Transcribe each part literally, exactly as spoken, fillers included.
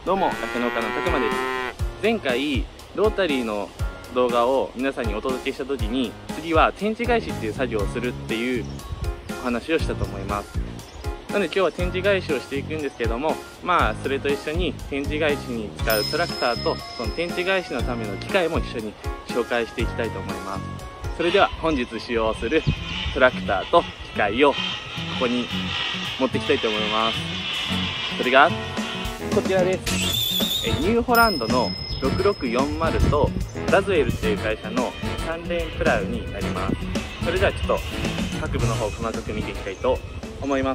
どうも、酪農家のたくまです。前回ロータリーの動画を皆さんにお届けした時に、次は天地返しっていう作業をするっていうお話をしたと思います。なので今日は天地返しをしていくんですけども、まあそれと一緒に天地返しに使うトラクターとその天地返しのための機械も一緒に紹介していきたいと思います。それでは本日使用するトラクターと機械をここに持ってきたいと思います。それがこちらです。えニューホランドのろくろくよんまるとラズエルっていう会社のさんレーンプラウになります。それではちょっと各部の方細かく見ていきたいと思います。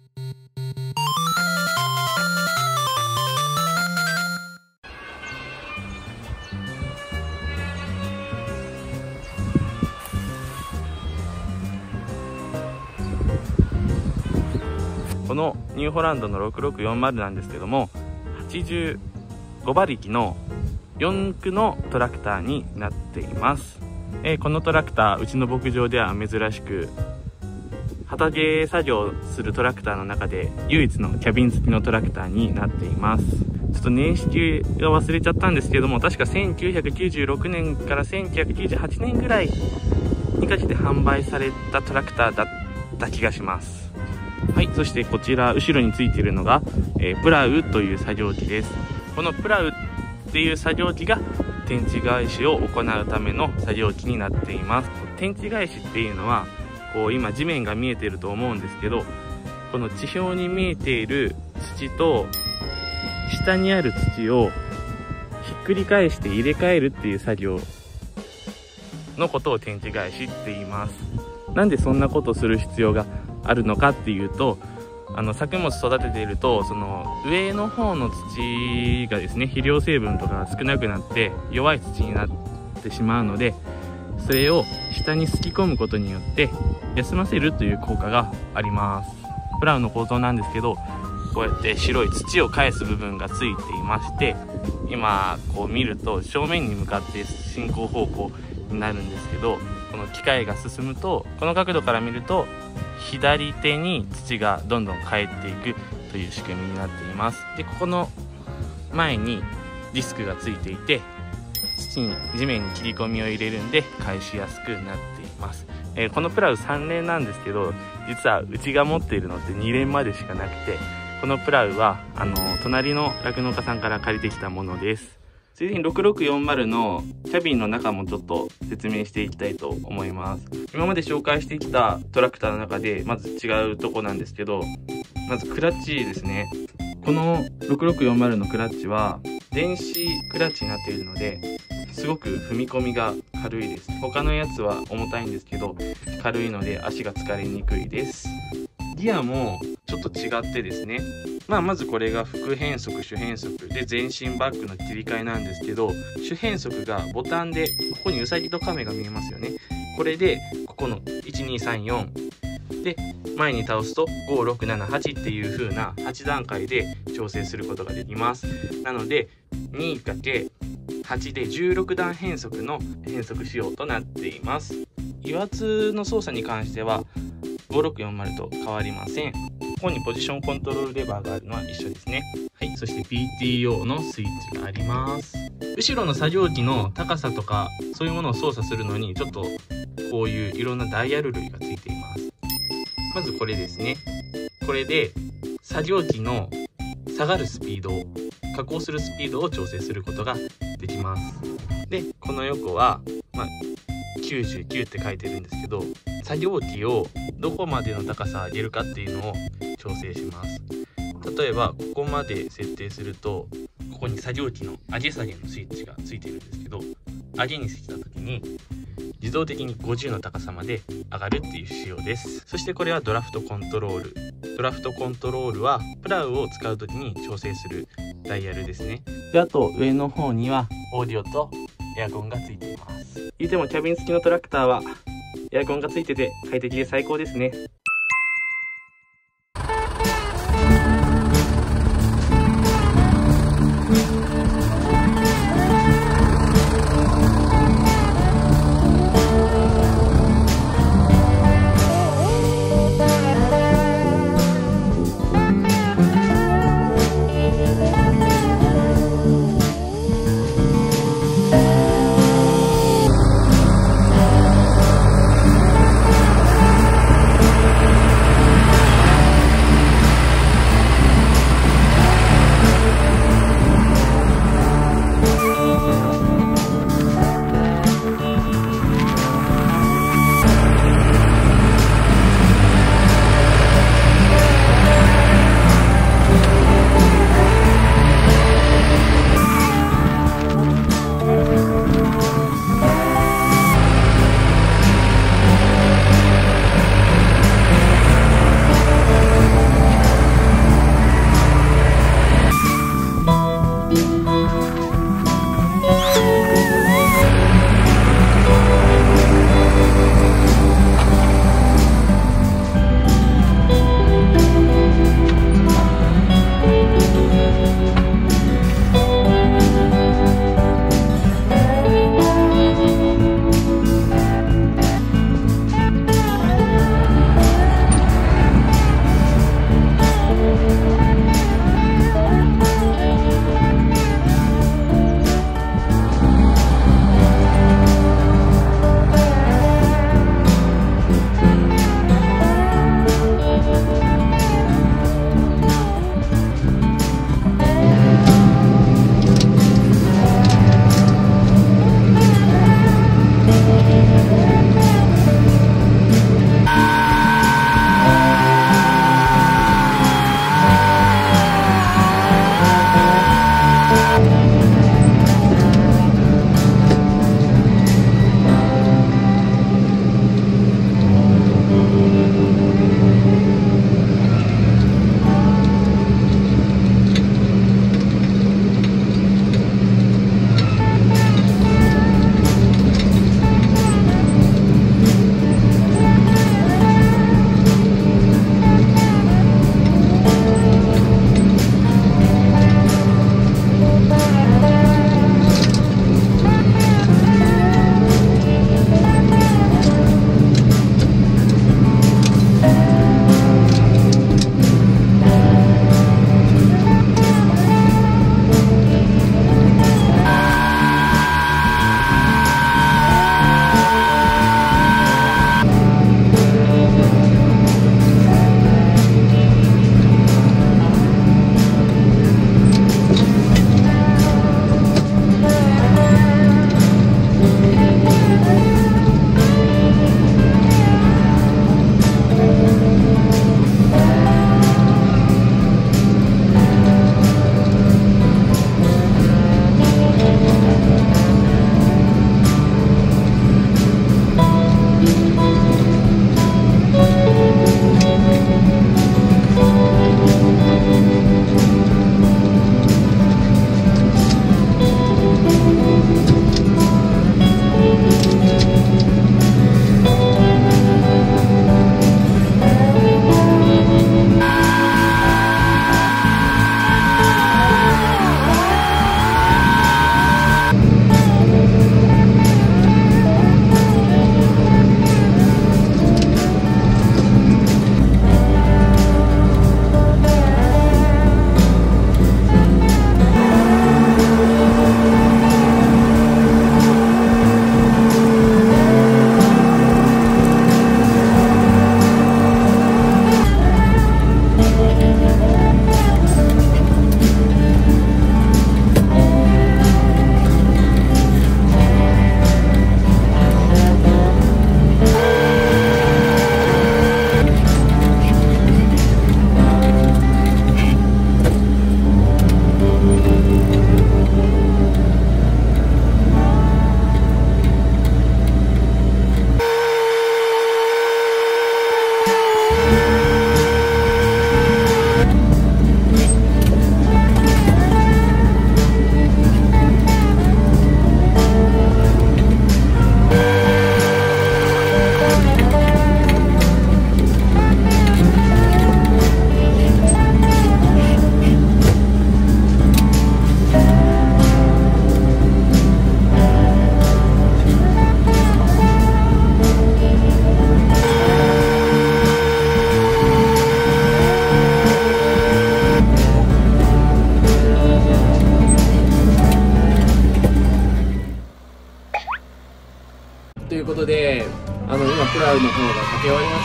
このニューホランドのろくろくよんまるなんですけども、はちじゅうごばりきのよんくのトラクターになっています。えー、このトラクター、うちの牧場では珍しく畑作業するトラクターの中で唯一のキャビン付きのトラクターになっています。ちょっと年式が忘れちゃったんですけども、確かせんきゅうひゃくきゅうじゅうろくねんからせんきゅうひゃくきゅうじゅうはちねんぐらいにかけて販売されたトラクターだった気がします。はい、そしてこちら後ろについているのが、えー、プラウという作業機です。このプラウっていう作業機が天地返しを行うための作業機になっています。天地返しっていうのはこう今地面が見えていると思うんですけど、この地表に見えている土と下にある土をひっくり返して入れ替えるっていう作業のことを天地返しって言います。なんでそんなことをする必要があるのかっていうと、あの作物育てているとその上の方の土がですね、肥料成分とかが少なくなって弱い土になってしまうので、それを下にすき込むことによって休ませるという効果があります。プラウの構造なんですけど、こうやって白い土を返す部分がついていまして、今こう見ると正面に向かって進行方向になるんですけど、この機械が進むとこの角度から見ると左手に土がどんどん返っていくという仕組みになっています。でここの前にディスクがついていて、土に地面に切り込みを入れるんで返しやすくなっています。えー、このプラウさんれんなんですけど、実はうちが持っているのってにれんまでしかなくて、このプラウはあの隣の酪農家さんから借りてきたものです。ついでにろくろくよんまるのキャビンの中もちょっと説明していきたいと思います。今まで紹介してきたトラクターの中でまず違うとこなんですけど、まずクラッチですね。このろくろくよんまるのクラッチは電子クラッチになっているので、すごく踏み込みが軽いです。他のやつは重たいんですけど軽いので足が疲れにくいです。ギアもちょっと違ってですね、まあ、まずこれが副変速主変速で前進バックの切り替えなんですけど、主変速がボタンで、ここにウサギとカメが見えますよね。これでここのいちにさんよんで前に倒すとごろくななはちっていう風なはちだんかいで調整することができます。なので にかけるはち でじゅうろくだん変速の変速仕様となっています。油圧の操作に関してはごろくよんまると変わりません。ここにポジションコントロールレバーがあるのは一緒ですね。はい、そして ピーティーオー のスイッチがあります。後ろの作業機の高さとかそういうものを操作するのにちょっとこういういろんなダイヤル類がついています。まずこれですね。これで作業機の下がるスピードを、下降するスピードを調整することができます。でこの横は、まあ、きゅうじゅうきゅうって書いてるんですけど、作業機をどこまでの高さを上げるかっていうのを調整します。例えばここまで設定すると、ここに作業機の上げ下げのスイッチがついてるんですけど、上げにした時に自動的にごじゅうの高さまで上がるっていう仕様です。そしてこれはドラフトコントロール。ドラフトコントロールはプラウを使う時に調整するダイヤルですね。であと上の方にはオーディオとエアコンがついています。言ってもキャビン付きのトラクターはエアコンがついてて快適で最高ですね。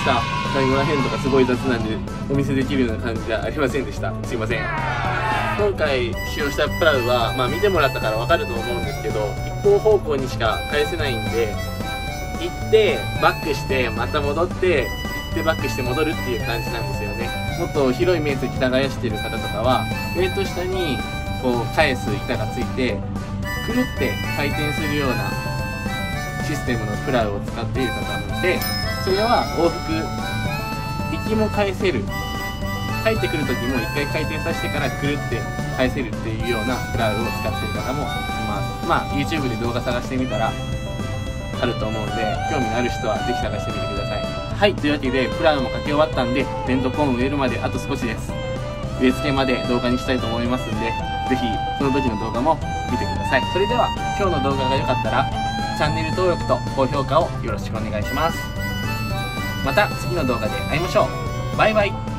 した何もらへんとかすごい雑なんでお見せできるような感じじゃありませんでした。すいません。今回使用したプラグは、まあ、見てもらったから分かると思うんですけど、一方方向にしか返せないんで、行ってバックしてまた戻って行ってバックして戻るっていう感じなんですよね。もっと広い面積耕してる方とかは上と下にこう返す板がついてくるって回転するようなシステムのプラグを使っている方なので、それは往復行きも返せる、帰ってくる時も一回回転させてからくるって返せるっていうようなプラグを使っている方もいます。まあ YouTube で動画探してみたらあると思うんで、興味のある人はぜひ探してみてください。はい、というわけでプラグもかけ終わったんで、レントコン植えるまであと少しです。植え付けまで動画にしたいと思いますんで、ぜひその時の動画も見てください。それでは今日の動画が良かったらチャンネル登録と高評価をよろしくお願いします。また次の動画で会いましょう。バイバイ。